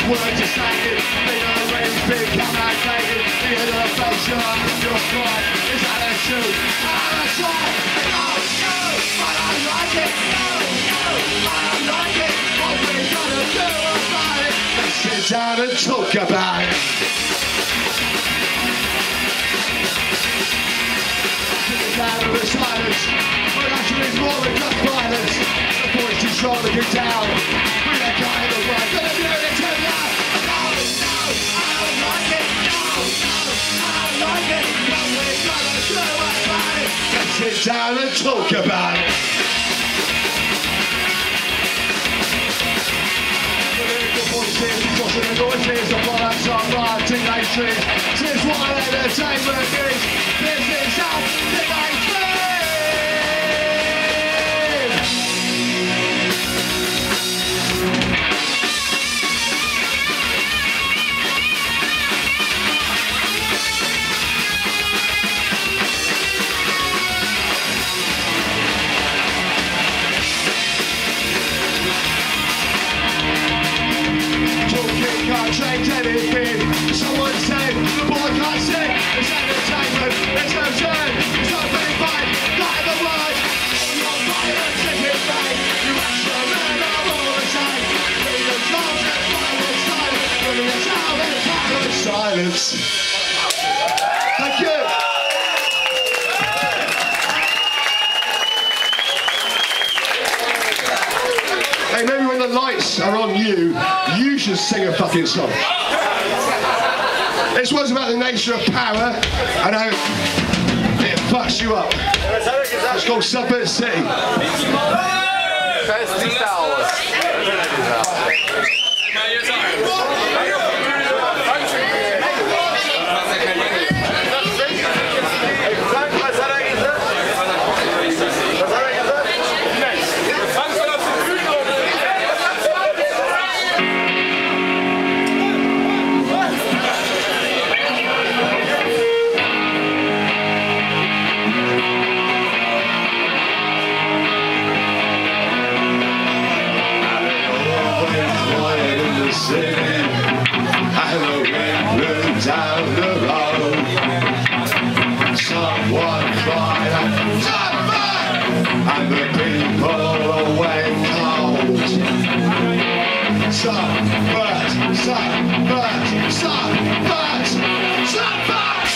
words are saying, they know when it's been communicated. The innovation of your pride is attitude. Attitude, no, but I like it. No, I don't like it. What we gonna do about it? Let's sit down and talk about it. Sitting down in the silence, but actually it's more than just violence. The voice is rolling you down. We let go of the right, gonna do it too loud. No, I don't like it. No, I don't like it. What we gonna do about it? Let's sit down and talk about it. The voices, crossing the noises, the products of our teenage dreams. This is what entertainment is. This is how teenage dreams. Can't change anything. Someone said the boy can't sing. It's entertainment, it's absurd. It's not very fine, not in the word. Your violence is in vain. You actually are all the same. Freedom's lost and violence silence. Freedom's out and violence silence. Thank you. Hey, maybe when the lights are on you, you should sing a fucking song. This one's about the nature of power and how it fucks you up. It's called Suburb City. Down the road, someone cried out, "Stop!" and the people went cold. Sunburst, sunburst, sunburst, sunburst.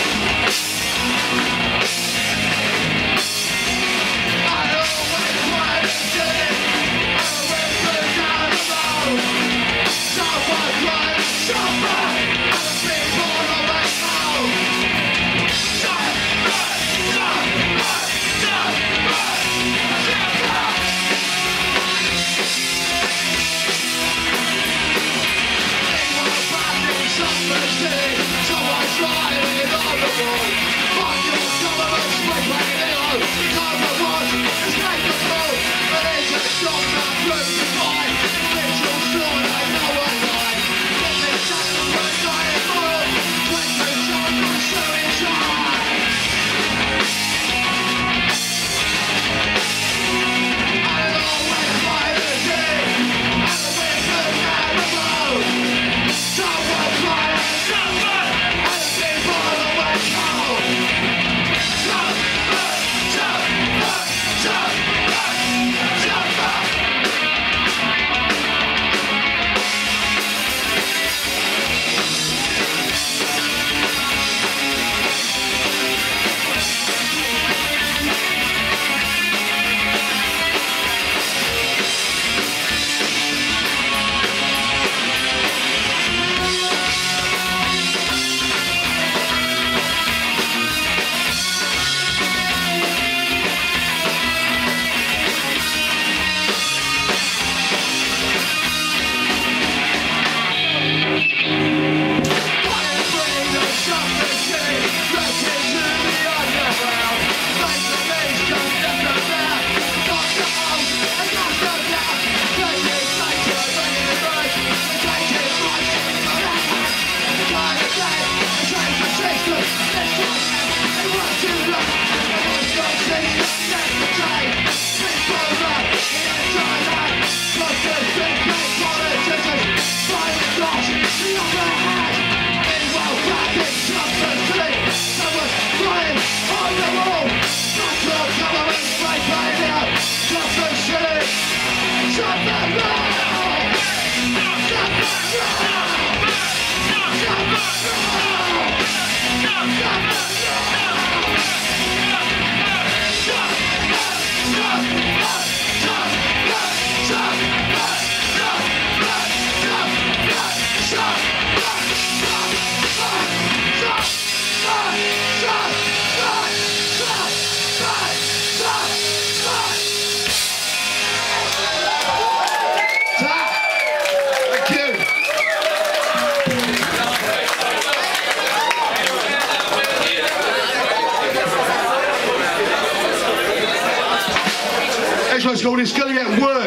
I always wanted to it. I always put down the road. Someone cried, "Stop!" Let's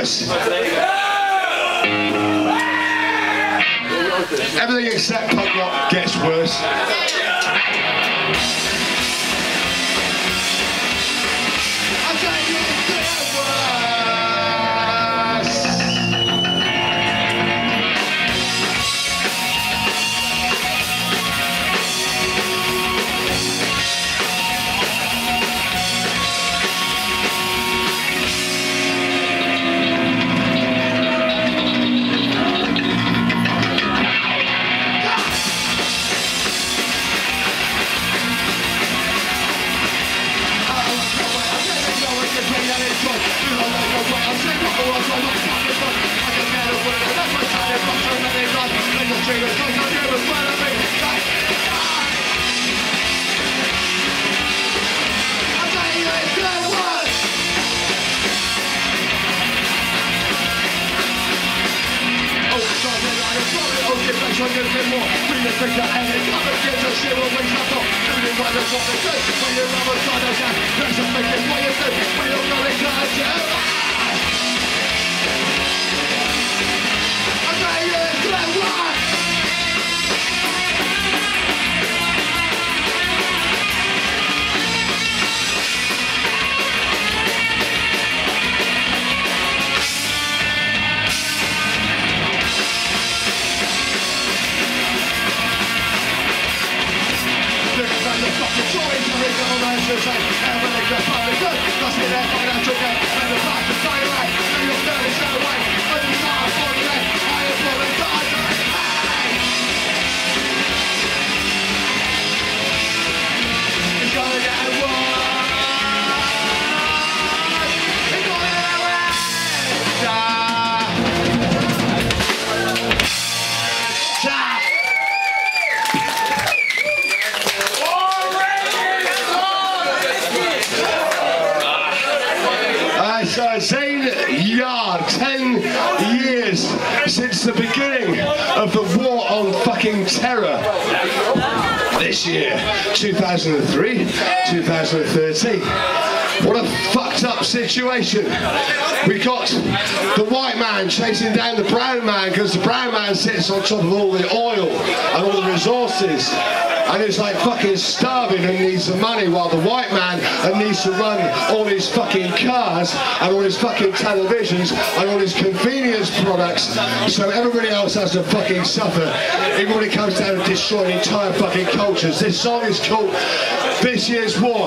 worse. Everything except punk rock gets worse. Zane Yard, 10 years since the beginning of the war on fucking terror. This year, 2003, 2013. What a fucked up situation. We got the white man chasing down the brown man because the brown man sits on top of all the oil and all the resources. And is like fucking starving and needs the money, while the white man needs to run all his fucking cars and all his fucking televisions and all his convenience products, so everybody else has to fucking suffer. Even when it comes down to destroying entire fucking cultures. This song is called This Year's War.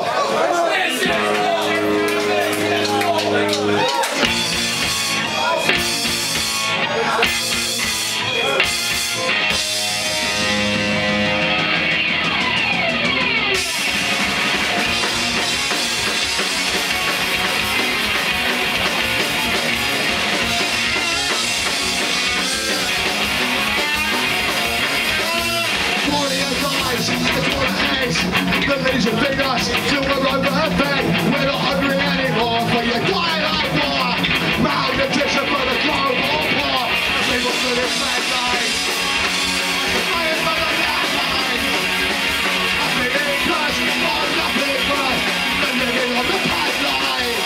The leaves are big us till we're over her bed. We're not hungry anymore for your dying like war. Malnutrition for the global poor. People to this bad life. Fighting for the landline. Nothing in plus, or nothing plus. The living on the pipeline.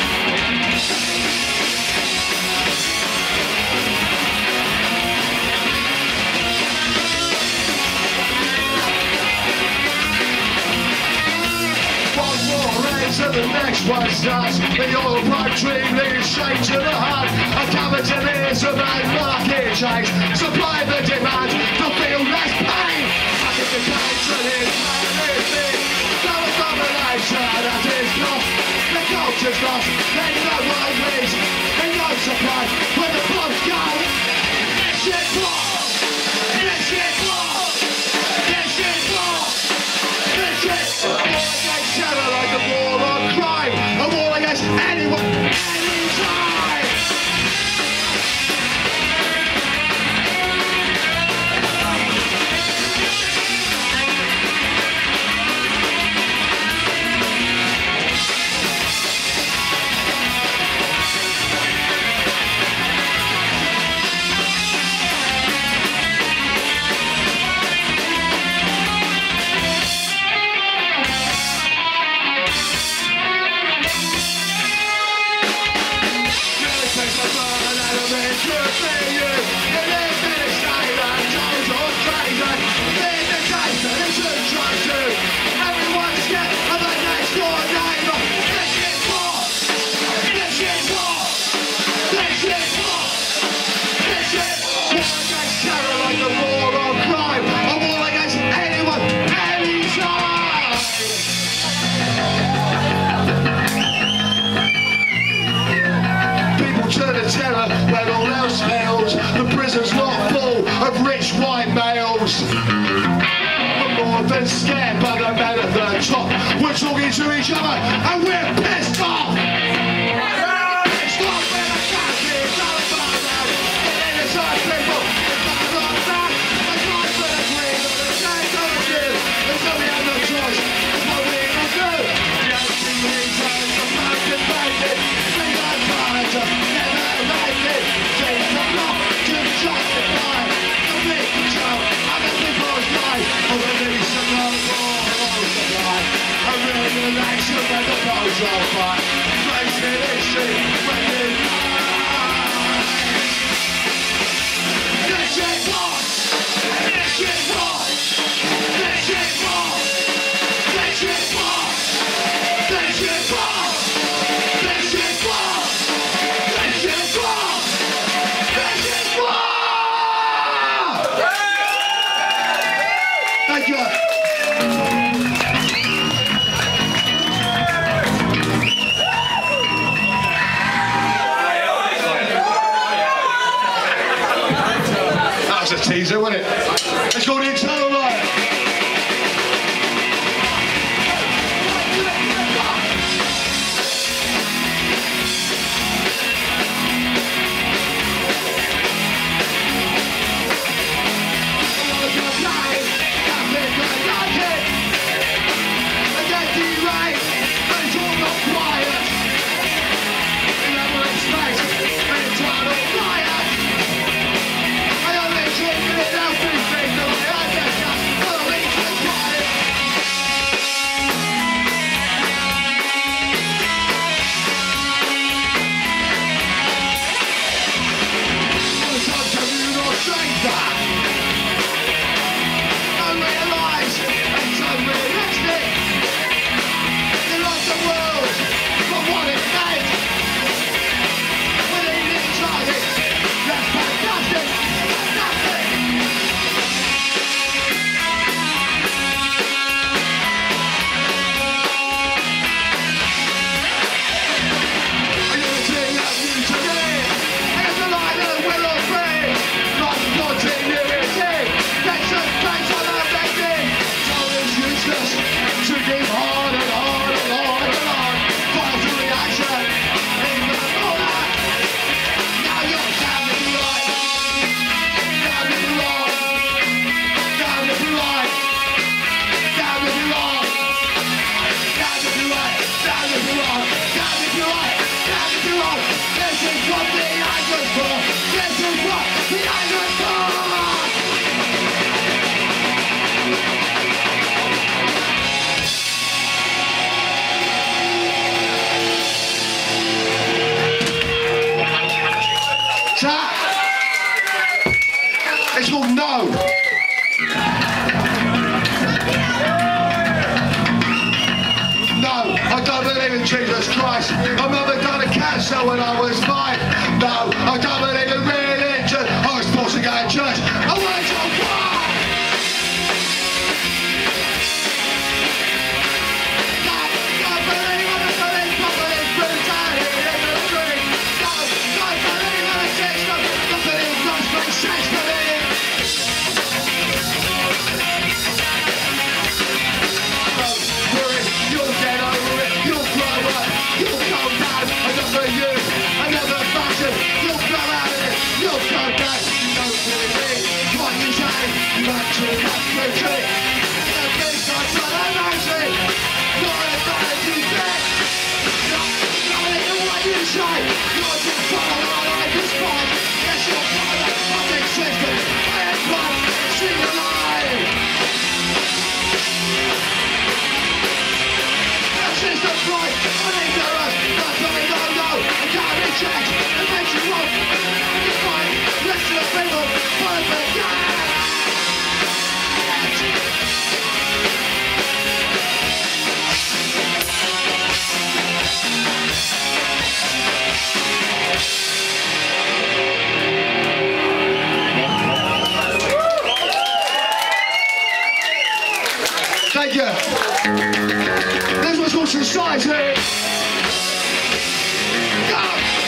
And the next one starts. The oil pipe dream leads straight to the heart. A capitalism and market chase. Supply the demand to feel less pain. Market dictation is managing. No domination at its cost. The culture's lost. They know what it means. They know supply. When the bombs go, this shit falls. This shit falls. This shit falls. This shit falls. Like a war on crime, a war against anyone, anytime. something to be you. You live in a state that total crazy. Being the case that isn't true to. Everyone's scared of the next door neighbour. This is war. This is war. This is war. This is war against terror like the war on crime. A war against anyone, anytime. People turn to terror when all else fails. The prison's not full of rich white males. We're more than scared by the men at the top. We're talking to each other and we're pissed off. Pissed off with the country, Taliban, the innocent people. It's not that. The guys with the green on the same overview. Until we have no choice, it's what we will do. The only reason the mountain bandit, we don't find them, never make it. Take the law to justify the big control of the people's life. For the least of no more supply. A real election when the polls are fine. Facing history when you die. This is war. This is war. This is war. This is war. This is war. This is war. This is war. This is war. Thank you. That was a teaser, wasn't it? It's called the Internal Riot. It's called No. No, I don't believe in Jesus Christ. My mother died of cancer when I was 5. No, I don't believe in religion. I was forced to go to church. I wanted to cry. You'll come out of it, you'll come back, you don't believe me. society. Go!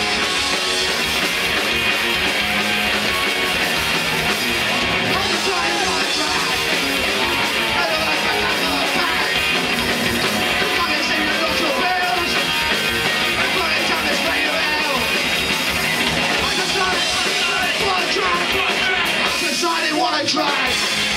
One track.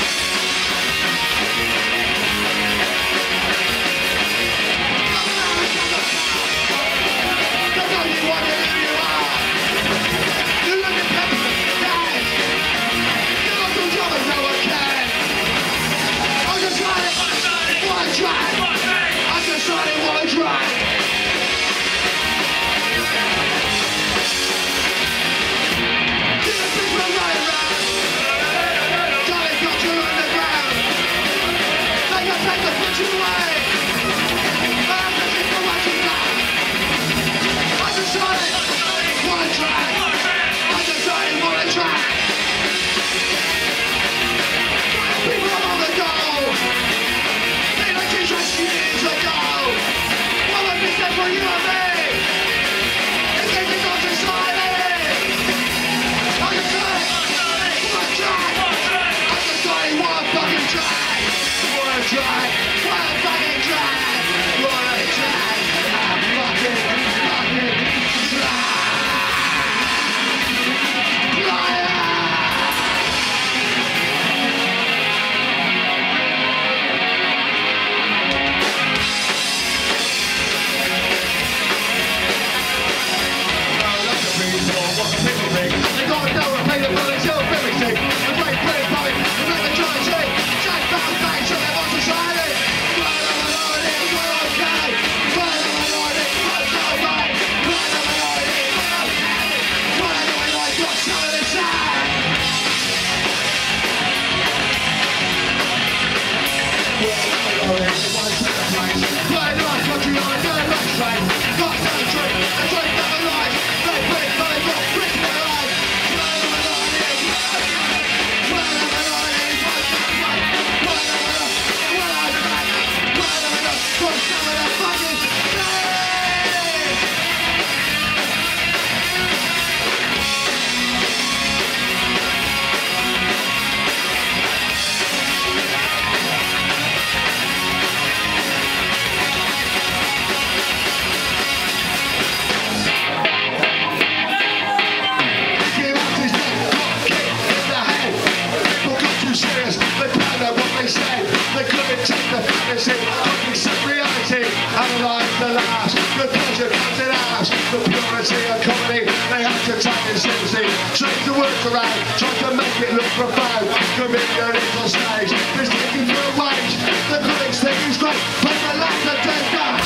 Change the words around, try to make it look profound. Comedian is on stage, he's taking for a wage. The critics think he's great, but the lack of dead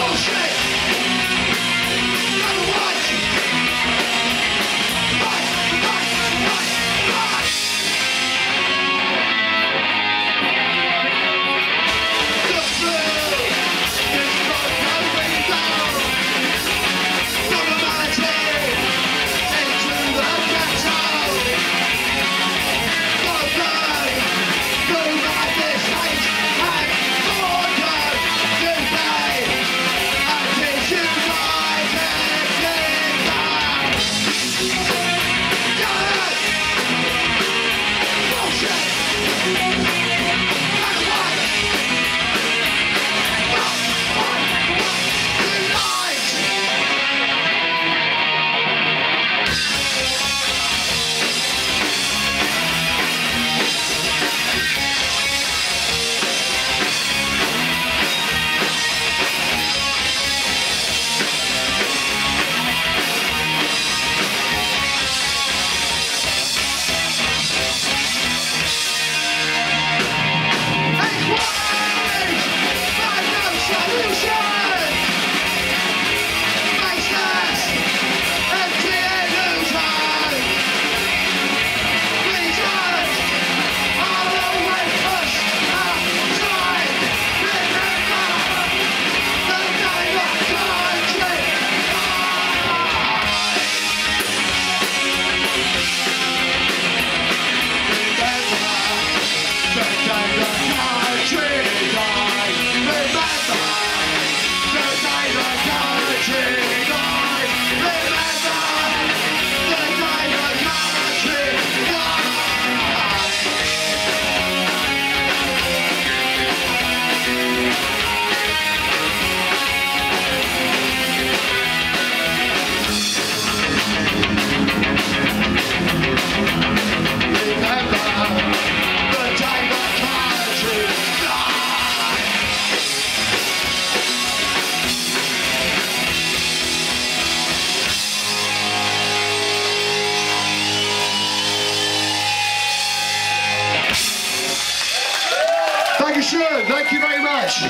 Dankeschön. Thank you very much.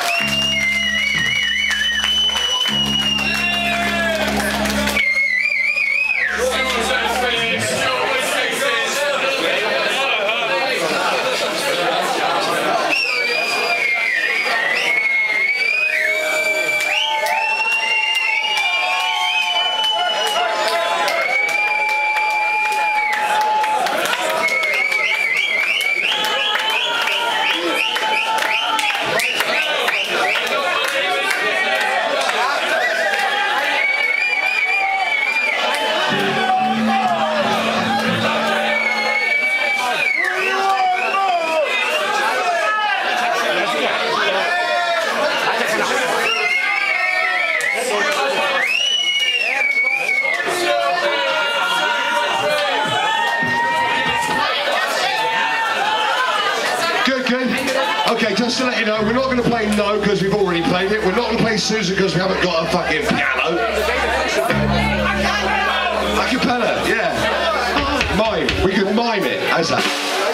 Okay, just to let you know, we're not going to play No because we've already played it. We're not going to play Susan because we haven't got a fucking piano. A cappella, yeah. Mime. We could mime it. How's that?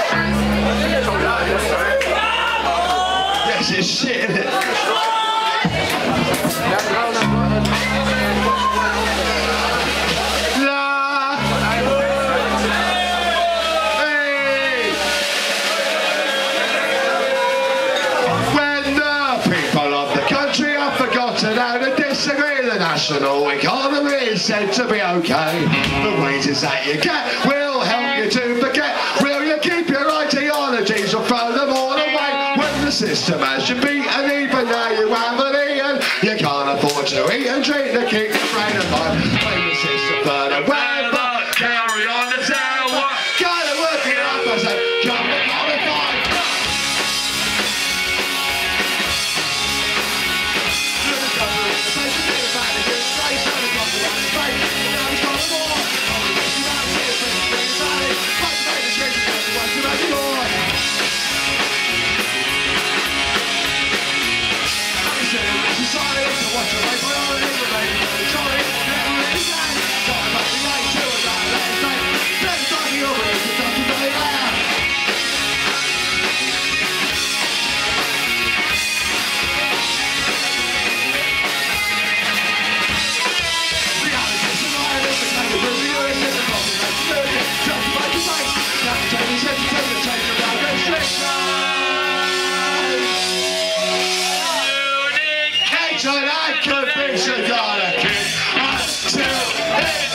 Yes, it's shit, isn't it? The national economy is said to be okay. The wages that you get will help you to forget. Will you keep your ideologies or throw them all away? When the system has you beaten, even now you haven't eaten. You can't afford to eat and drink to keep your brain alive. When the system further away, but carry on to tell what. Gotta work it up, I say, come and qualify. I convince you that I can until it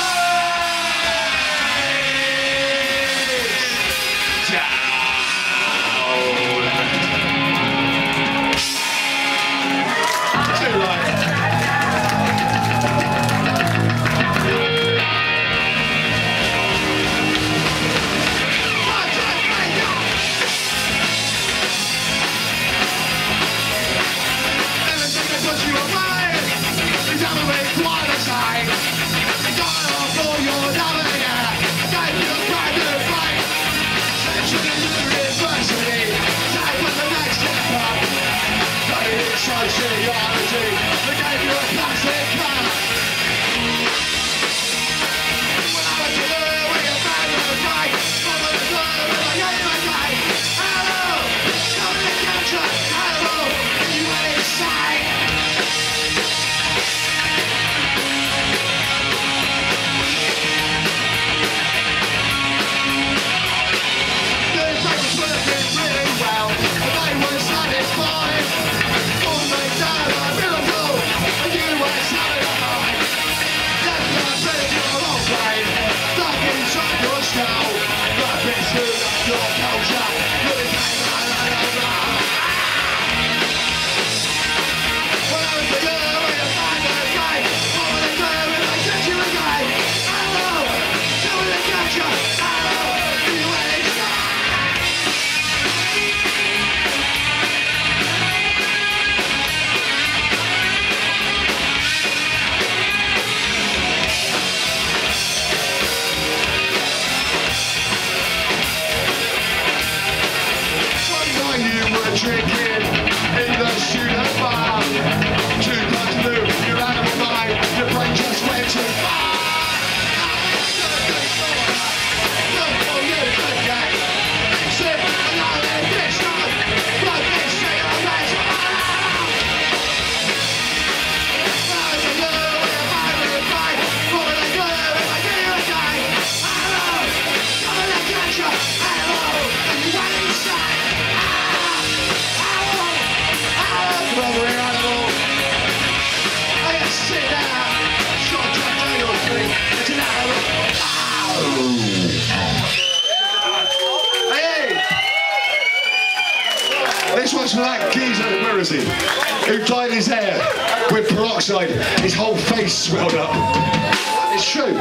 for that geezer, where is he? Who dyed his hair with peroxide. His whole face swelled up. It's true.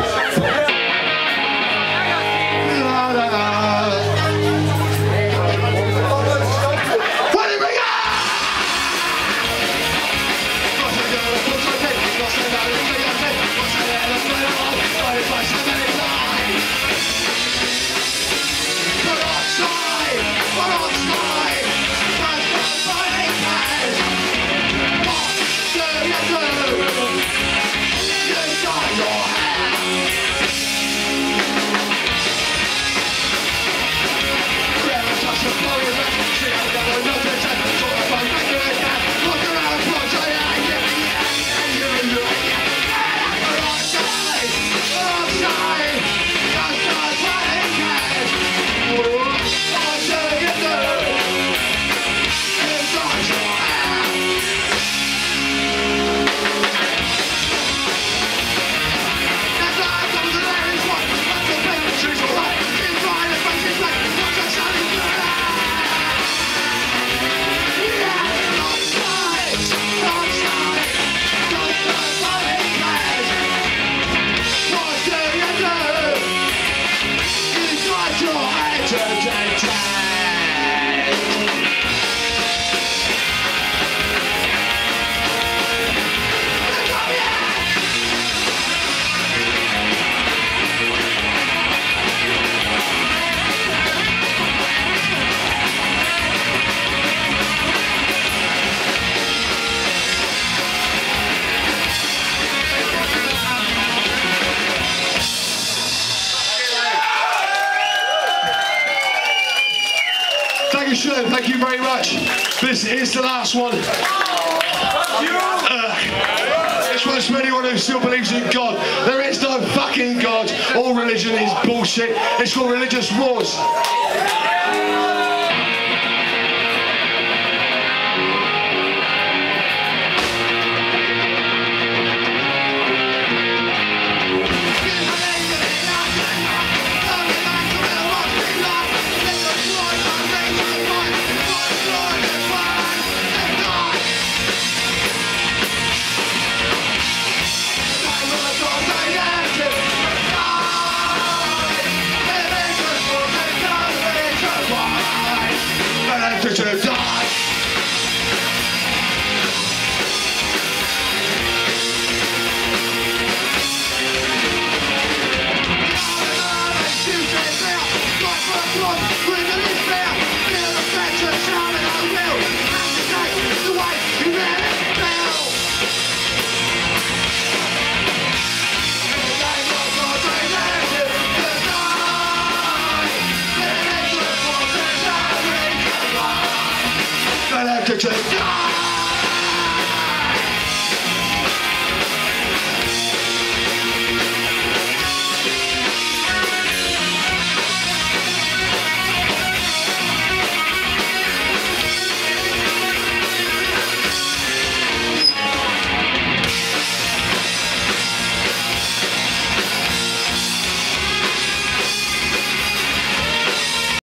Thank you very much. This is the last one. This one's for anyone who still believes in God. There is no fucking God. All religion is bullshit. It's called Religious Wars. to die.